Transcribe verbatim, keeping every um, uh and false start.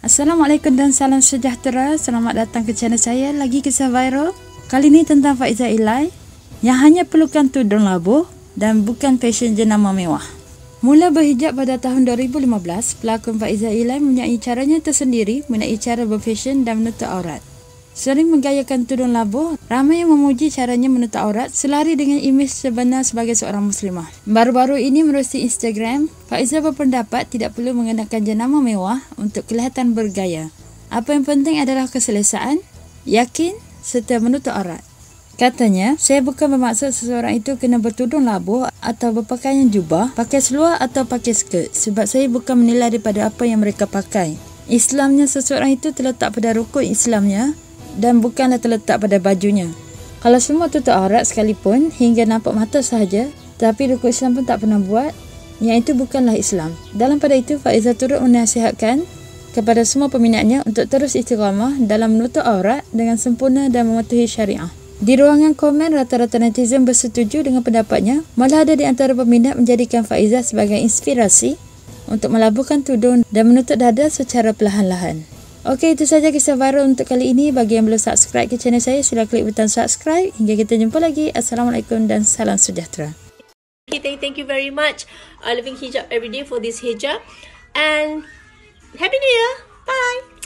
Assalamualaikum dan salam sejahtera. Selamat datang ke channel saya. Lagi kisah viral. Kali ini tentang Faizah Ilai yang hanya perlukan tudung labuh dan bukan fashion jenama mewah. Mula berhijab pada tahun dua ribu lima belas, pelakon Faizah Ilai mempunyai caranya tersendiri mengenai cara berfashion dan menutup aurat. Sering menggayakan tudung labuh, ramai yang memuji caranya menutup aurat selari dengan imej sebenar sebagai seorang muslimah. Baru-baru ini menerusi Instagram, Faizah berpendapat tidak perlu mengenakan jenama mewah untuk kelihatan bergaya. Apa yang penting adalah keselesaan, yakin serta menutup aurat. Katanya, saya bukan bermaksud seseorang itu kena bertudung labuh atau berpakaian jubah, pakai seluar atau pakai skirt sebab saya bukan menilai daripada apa yang mereka pakai. Islamnya seseorang itu terletak pada rukun Islamnya dan bukanlah terletak pada bajunya. Kalau semua tutup aurat sekalipun hingga nampak mata sahaja, tapi rukun Islam pun tak pernah buat, yang itu bukanlah Islam. Dalam pada itu, Faizah turut menasihatkan kepada semua peminatnya untuk terus istiqamah dalam menutup aurat dengan sempurna dan mematuhi syariah. Di ruangan komen, rata-rata netizen bersetuju dengan pendapatnya, malah ada di antara peminat menjadikan Faizah sebagai inspirasi untuk melabuhkan tudung dan menutup dada secara perlahan-lahan. Okey, itu saja kisah viral untuk kali ini. Bagi yang belum subscribe ke channel saya, sila klik butang subscribe. Hingga kita jumpa lagi. Assalamualaikum dan salam sejahtera. Okay, thank, thank you very much. Uh, living hijab every day for this hijab. And Happy New Year. Bye.